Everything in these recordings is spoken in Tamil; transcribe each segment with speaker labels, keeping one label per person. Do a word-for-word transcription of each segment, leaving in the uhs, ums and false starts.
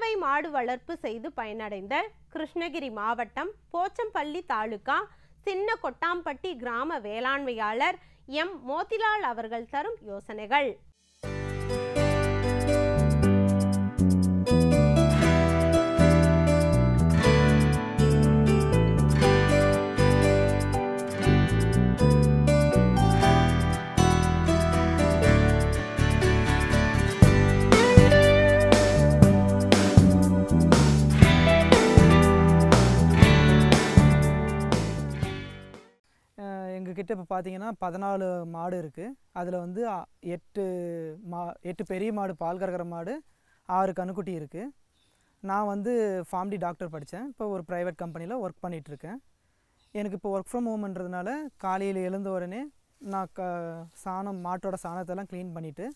Speaker 1: கறவை மாடு வளர்ப்பு செய்து பயனடைந்த கிருஷ்ணகிரி மாவட்டம் போச்சம்பள்ளி தாலுகா சின்ன கொட்டாம்பட்டி கிராம வேளாண்மையாளர் எம் மோதிலால் அவர்கள் தரும் யோசனைகள்.
Speaker 2: எங்ககிட்ட இப்போ பார்த்தீங்கன்னா பதினாலு மாடு இருக்குது. அதில் வந்து எட்டு மா எட்டு பெரிய மாடு, பால் கறக்கிற மாடு, ஆறு கன்றுக்குட்டி இருக்குது. நான் வந்து ஃபார்ம்டி டாக்டர் படித்தேன். இப்போ ஒரு ப்ரைவேட் கம்பெனியில் ஒர்க் பண்ணிகிட்ருக்கேன். எனக்கு இப்போ ஒர்க் ஃப்ரம் ஹோம்ன்றதுனால காலையில் எழுந்த உடனே நான் க சாணம் மாட்டோட சாணத்தெல்லாம் க்ளீன் பண்ணிவிட்டு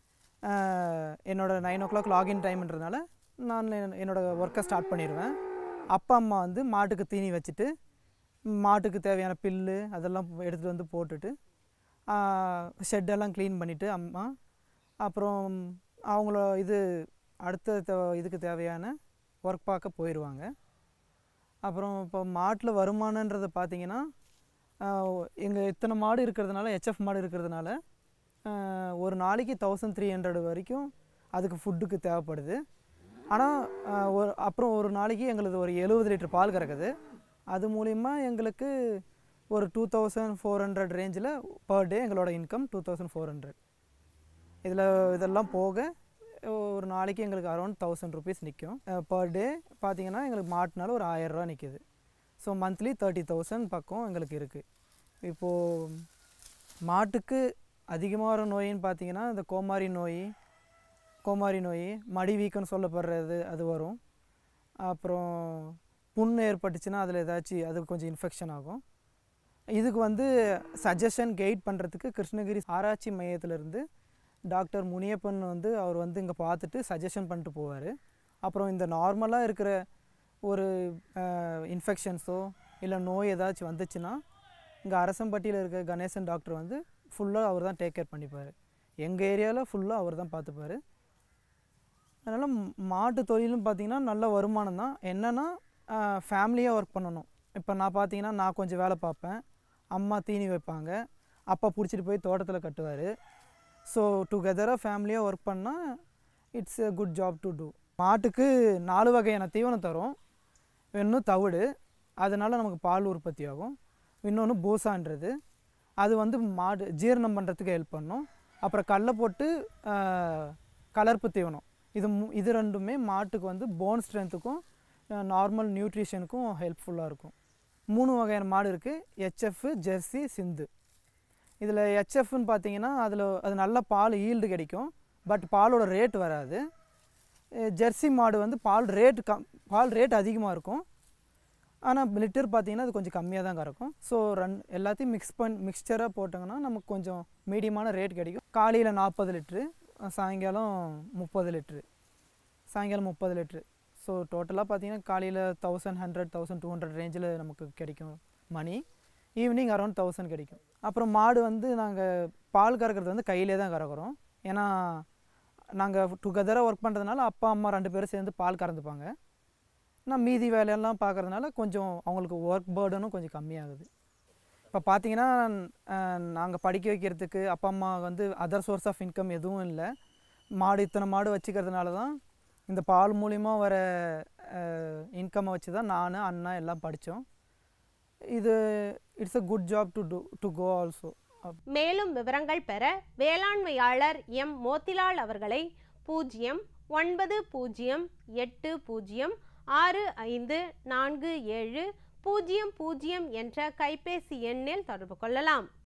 Speaker 2: என்னோடய நைன் ஓ கிளாக் லாகின் டைம்ன்றதுனால நான் என்னோடய ஒர்க்கை ஸ்டார்ட் பண்ணிடுவேன். அப்பா அம்மா வந்து மாட்டுக்கு தீனி வச்சுட்டு மாட்டுக்கு தேவையான புல்லு அதெல்லாம் எடுத்துகிட்டு வந்து போட்டுட்டு ஷெட்டெல்லாம் க்ளீன் பண்ணிவிட்டு அம்மா அப்புறம் அவங்கள இது அடுத்த இதுக்கு தேவையான ஒர்க் பார்க்க போயிடுவாங்க. அப்புறம் இப்போ மாட்டில் வருமானன்றதை பார்த்திங்கன்னா எங்கள் இத்தனை மாடு இருக்கிறதுனால, ஹெச்எஃப் மாடு இருக்கிறதுனால ஒரு நாளைக்கு தௌசண்ட் த்ரீ ஹண்ட்ரட் வரைக்கும் அதுக்கு ஃபுட்டுக்கு தேவைப்படுது. ஆனால் ஒரு அப்புறம் ஒரு நாளைக்கு எங்களுக்கு ஒரு எழுபது லிட்டர் பால் கறக்குது. அது மூலிமா எங்களுக்கு ஒரு டூ தௌசண்ட் ஃபோர் ஹண்ட்ரட் ரேஞ்சில் பர் டே எங்களோட income two thousand four hundred. இதில் இதெல்லாம் போக ஒரு நாளைக்கு எங்களுக்கு அரௌண்ட் தௌசண்ட் ருபீஸ் நிற்கும். பர் டே பார்த்திங்கன்னா எங்களுக்கு மாட்டினால ஒரு ஆயிரரூவா நிற்கிது. ஸோ மந்த்லி தேர்ட்டி தௌசண்ட் பக்கம் எங்களுக்கு இருக்குது. இப்போது மாட்டுக்கு அதிகமாக வர நோயின்னு பார்த்திங்கன்னா இந்த கோமாரி நோய் கோமாரி நோய் மடி வீக்கம்னு சொல்லப்படுறது அது வரும். அப்புறம் புண்ணு ஏற்பட்டுச்சுன்னா அதில் ஏதாச்சும் அது கொஞ்சம் இன்ஃபெக்ஷன் ஆகும். இதுக்கு வந்து சஜஷன் கைட் பண்ணுறதுக்கு கிருஷ்ணகிரி ஆராய்ச்சி மையத்திலேருந்து டாக்டர் முனியப்பன் வந்து அவர் வந்து இங்கே பார்த்துட்டு சஜஷன் பண்ணிட்டு போவார். அப்புறம் இந்த நார்மலாக இருக்கிற ஒரு இன்ஃபெக்ஷன்ஸோ இல்லை நோய் ஏதாச்சும் வந்துச்சுன்னா இங்கே அரசம்பட்டியில் இருக்க கணேசன் டாக்டர் வந்து ஃபுல்லாக அவர் தான் டேக் கேர் பண்ணிப்பார். எங்கள் ஏரியாவில் ஃபுல்லாக அவர் தான் பார்த்துப்பார். அதனால் மாட்டு தொழிலும் பார்த்திங்கன்னா நல்ல வருமானம் தான். என்னென்னா ஃபேமிலியாக ஒர்க் பண்ணணும். இப்போ நான் பார்த்தீங்கன்னா நான் கொஞ்சம் வேலை பார்ப்பேன், அம்மா தீனி வைப்பாங்க, அப்பா பிடிச்சிட்டு போய் தோட்டத்தில் கட்டுவார். ஸோ டுகெதராக ஃபேமிலியாக ஒர்க் பண்ணால் it's a good job to do. மாட்டுக்கு நாலு வகையான தீவனம் தரும். இன்னும் தவிடு, அதனால் நமக்கு பால் உற்பத்தி ஆகும். இன்னொன்று பூசான்றது, அது வந்து மாடு ஜீரணம் பண்ணுறதுக்கு ஹெல்ப் பண்ணும். அப்புறம் கடலை போட்டு கலர்ப்பு தீவனம், இது இது ரெண்டுமே மாட்டுக்கு வந்து போன் ஸ்ட்ரென்த்துக்கும் நார்மல் நியூட்ரிஷனுக்கும் ஹெல்ப்ஃபுல்லாக இருக்கும். மூணு வகையான மாடு இருக்குது, ஹெச்எஃப், ஜெர்சி, சிந்து. இதில் ஹெச்எஃப்னு பார்த்தீங்கன்னா அதில் அது நல்ல பால் ஈல்டு கிடைக்கும், பட் பாலோட ரேட் வராது. ஜெர்சி மாடு வந்து பால் ரேட்டு கம் பால் ரேட் அதிகமாக இருக்கும், ஆனால் லிட்டர் பார்த்திங்கன்னா அது கொஞ்சம் கம்மியாக தான் கறக்கும். ஸோ ரன் எல்லாத்தையும் மிக்ஸ் பண்ணி மிக்சராக போட்டாங்கன்னா நமக்கு கொஞ்சம் மீடியமான ரேட் கிடைக்கும். காலையில் நாற்பது லிட்ரு, சாயங்காலம் முப்பது லிட்ரு சாயங்காலம் முப்பது லிட்ரு. ஸோ டோட்டலாக பார்த்திங்கன்னா காலையில் thousand hundred thousand two hundred ரேஞ்சில் நமக்கு கிடைக்கும் மணி. ஈவினிங் அரௌண்ட் தௌசண்ட் கிடைக்கும். அப்புறம் மாடு வந்து நாங்கள் பால் கறக்கிறது வந்து கையிலே தான் கறக்கிறோம். ஏன்னா நாங்கள் டுகெதராக ஒர்க் பண்ணுறதுனால அப்பா அம்மா ரெண்டு பேரும் சேர்ந்து பால் கறந்துப்பாங்க. நான் மீதி வேலையெல்லாம் பார்க்குறதுனால கொஞ்சம் அவங்களுக்கு ஒர்க் பேர்டனும் கொஞ்சம் கம்மியாகுது. இப்போ பார்த்திங்கன்னா நாங்கள் படிக்க வைக்கிறதுக்கு அப்பா அம்மா வந்து அதர் சோர்ஸ் ஆஃப் இன்கம் எதுவும் இல்லை. மாடு இத்தனை மாடு வச்சுக்கிறதுனால தான் இந்த பால் மூலிமா வர இன்கம்மை வச்சு தான் நான் அண்ணா எல்லாம் படித்தோம். இது it's a good job to do to go also.
Speaker 1: மேலும் விவரங்கள் பெற வேளாண்மையாளர் எம் மோதிலால் அவர்களை பூஜ்ஜியம் ஒன்பது பூஜ்ஜியம் எட்டு பூஜ்ஜியம் ஆறு ஐந்து நான்கு ஏழு பூஜ்ஜியம் பூஜ்ஜியம் என்ற கைபேசி எண்ணில் தொடர்பு கொள்ளலாம்.